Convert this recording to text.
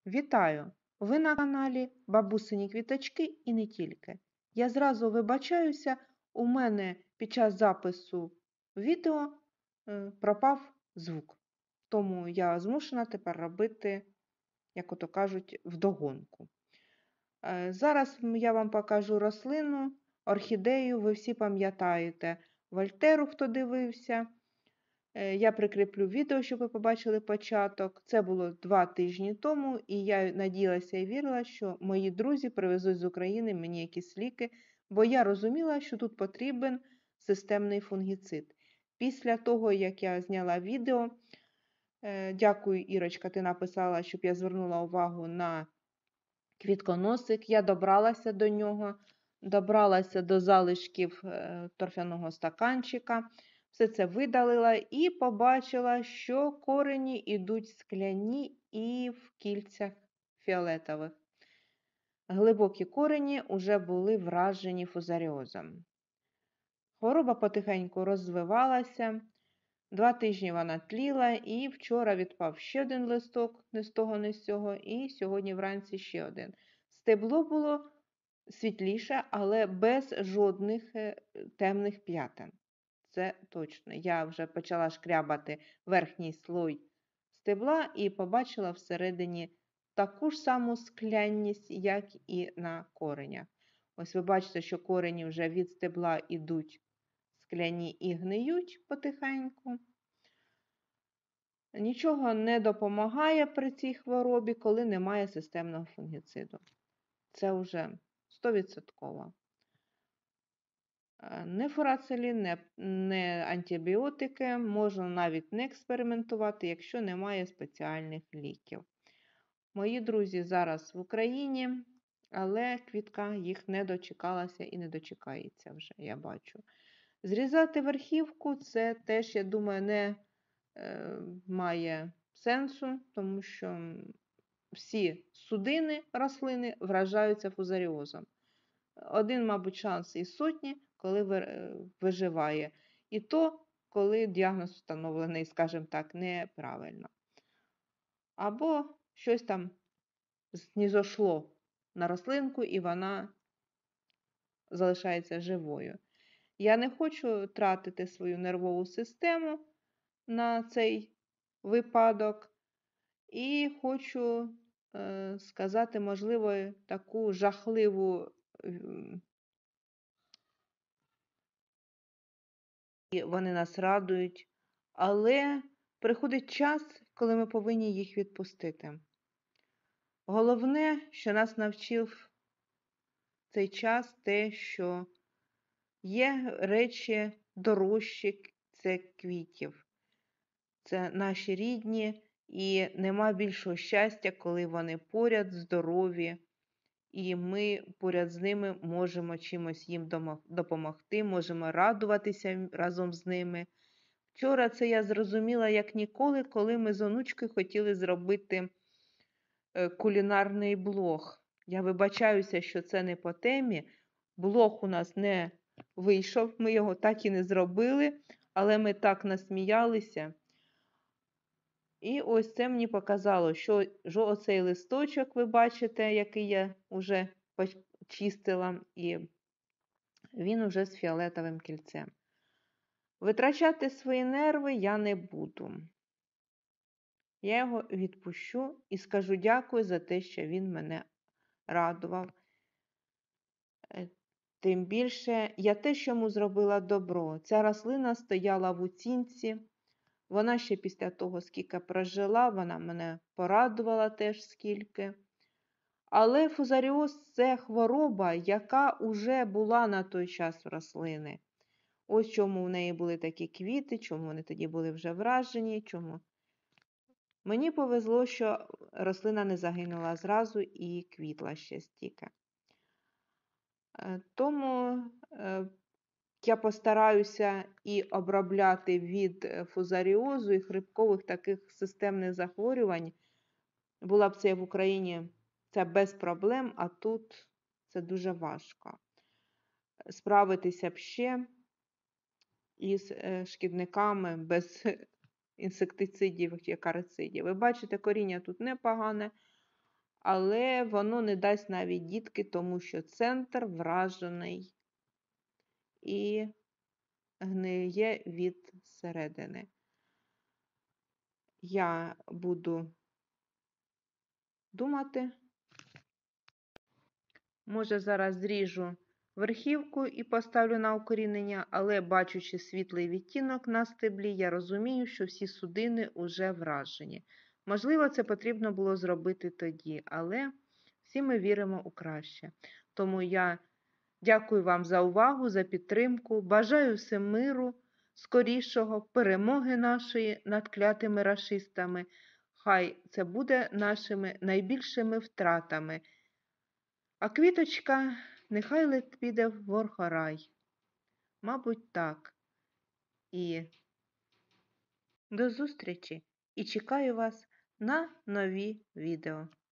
Вітаю! Ви на каналі Бабусині Квіточки і не тільки. Я зразу вибачаюся, у мене під час запису відео пропав звук. Тому я змушена тепер робити, як ото кажуть, вдогонку. Зараз я вам покажу рослину, орхідею, ви всі пам'ятаєте Вольтеру, хто дивився. Я прикріплю відео, щоб ви побачили початок. Це було 2 тижні тому, і я надіялася і вірила, що мої друзі привезуть з України мені якісь ліки, бо я розуміла, що тут потрібен системний фунгіцид. Після того, як я зняла відео, дякую, Ірочка, ти написала, щоб я звернула увагу на квітконосик, я добралася до нього, добралася до залишків торфяного стаканчика, все це видалила і побачила, що корені йдуть скляні і в кільцях фіолетових. Глибокі корені вже були вражені фузаріозом. Хвороба потихеньку розвивалася, 2 тижні вона тліла, і вчора відпав ще один листок, не з того, не з цього, і сьогодні вранці ще один. Стебло було світліше, але без жодних темних п'ятен. Це точно. Я вже почала шкрябати верхній слой стебла і побачила всередині таку ж саму склянність, як і на коренях. Ось ви бачите, що корені вже від стебла йдуть скляні і гниють потихеньку. Нічого не допомагає при цій хворобі, коли немає системного фунгіциду. Це вже 100%. Не фурацилін, не антибіотики, можна навіть не експериментувати, якщо немає спеціальних ліків. Мої друзі зараз в Україні, але квітка їх не дочекалася і не дочекається вже, я бачу. Зрізати верхівку – це теж, я думаю, не має сенсу, тому що всі судини рослини вражаються фузаріозом. Один, мабуть, шанс із сотні, коли виживає. І то, коли діагноз встановлений, скажімо так, неправильно. Або щось там знізошло на рослинку, і вона залишається живою. Я не хочу тратити свою нервову систему на цей випадок. І хочу сказати, можливо, таку жахливу, вони нас радують, але приходить час, коли ми повинні їх відпустити. Головне, що нас навчив цей час, те, що є речі дорожчі це квітів. Це наші рідні, і нема більшого щастя, коли вони поряд, здорові, і ми поряд з ними можемо чимось їм допомогти, можемо радуватися разом з ними. Вчора це я зрозуміла як ніколи, коли ми з онучкою хотіли зробити кулінарний блог. Я вибачаюся, що це не по темі. Блог у нас не вийшов, ми його так і не зробили, але ми так насміялися. І ось це мені показало, що оцей листочок, ви бачите, який я вже почистила, і він уже з фіолетовим кільцем. Витрачати свої нерви я не буду. Я його відпущу і скажу дякую за те, що він мене радував. Тим більше, я теж йому зробила добро. Ця рослина стояла в оцінці. Вона ще після того, скільки прожила, вона мене порадувала теж скільки. Але фузаріоз – це хвороба, яка вже була на той час в рослини. Ось чому в неї були такі квіти, чому вони тоді були вже вражені, чому. Мені повезло, що рослина не загинула зразу і квітла ще стільки. Тому я постараюся і обробляти від фузаріозу і хрипкових таких системних захворювань. Була б це в Україні, це без проблем, а тут це дуже важко. Справитися б ще із шкідниками без інсектицидів і карицидів. Ви бачите, коріння тут непогане, але воно не дасть навіть дітки, тому що центр вражений і гниє від середини. Я буду думати. Може, зараз зріжу верхівку і поставлю на укорінення, але бачучи світлий відтінок на стеблі, я розумію, що всі судини уже вражені. Можливо, це потрібно було зробити тоді, але всі ми віримо у краще. Тому я дякую вам за увагу, за підтримку, бажаю всім миру, скорішого, перемоги нашої над клятими рашистами. Хай це буде нашими найбільшими втратами. А квіточка нехай піде в ворхорай. Мабуть, так. І до зустрічі. І чекаю вас на нові відео.